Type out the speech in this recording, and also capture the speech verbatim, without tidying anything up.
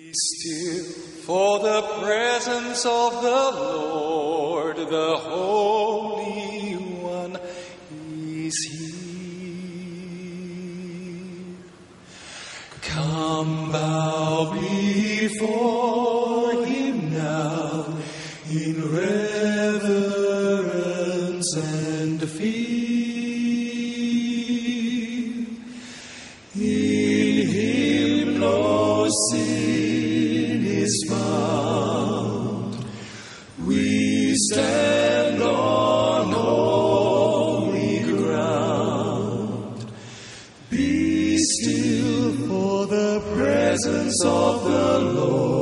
Be still, for the presence of the Lord, the Holy One, is here. Come bow before him now in reverence and fear. In him no sin is found. We stand on holy ground. Be still, for the presence of the Lord